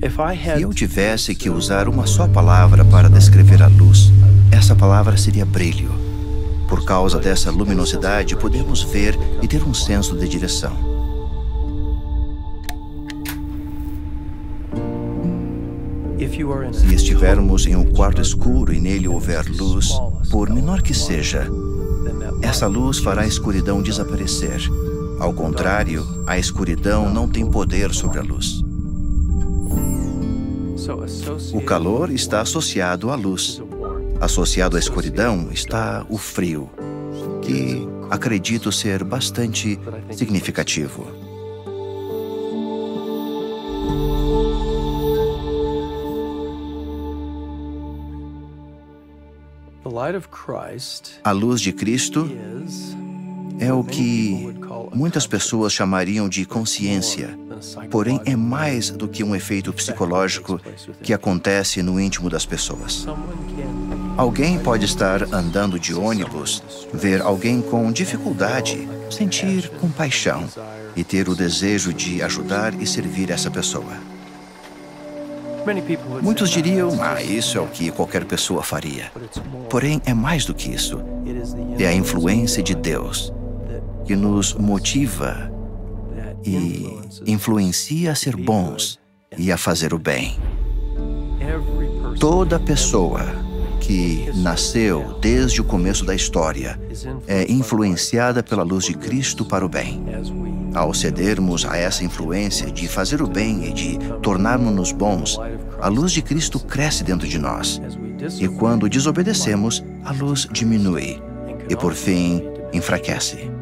Se eu tivesse que usar uma só palavra para descrever a luz, essa palavra seria brilho. Por causa dessa luminosidade, podemos ver e ter um senso de direção. Se estivermos em um quarto escuro e nele houver luz, por menor que seja, essa luz fará a escuridão desaparecer. Ao contrário, a escuridão não tem poder sobre a luz. O calor está associado à luz. Associado à escuridão está o frio, que acredito ser bastante significativo. A luz de Cristo é o que muitas pessoas chamariam de consciência, porém é mais do que um efeito psicológico que acontece no íntimo das pessoas. Alguém pode estar andando de ônibus, ver alguém com dificuldade, sentir compaixão e ter o desejo de ajudar e servir essa pessoa. Muitos diriam, isso é o que qualquer pessoa faria. Porém, é mais do que isso. É a influência de Deus que nos motiva e influencia a ser bons e a fazer o bem. Toda pessoa que nasceu desde o começo da história é influenciada pela luz de Cristo para o bem. Ao cedermos a essa influência de fazer o bem e de tornarmos-nos bons, a luz de Cristo cresce dentro de nós. E quando desobedecemos, a luz diminui e, por fim, enfraquece.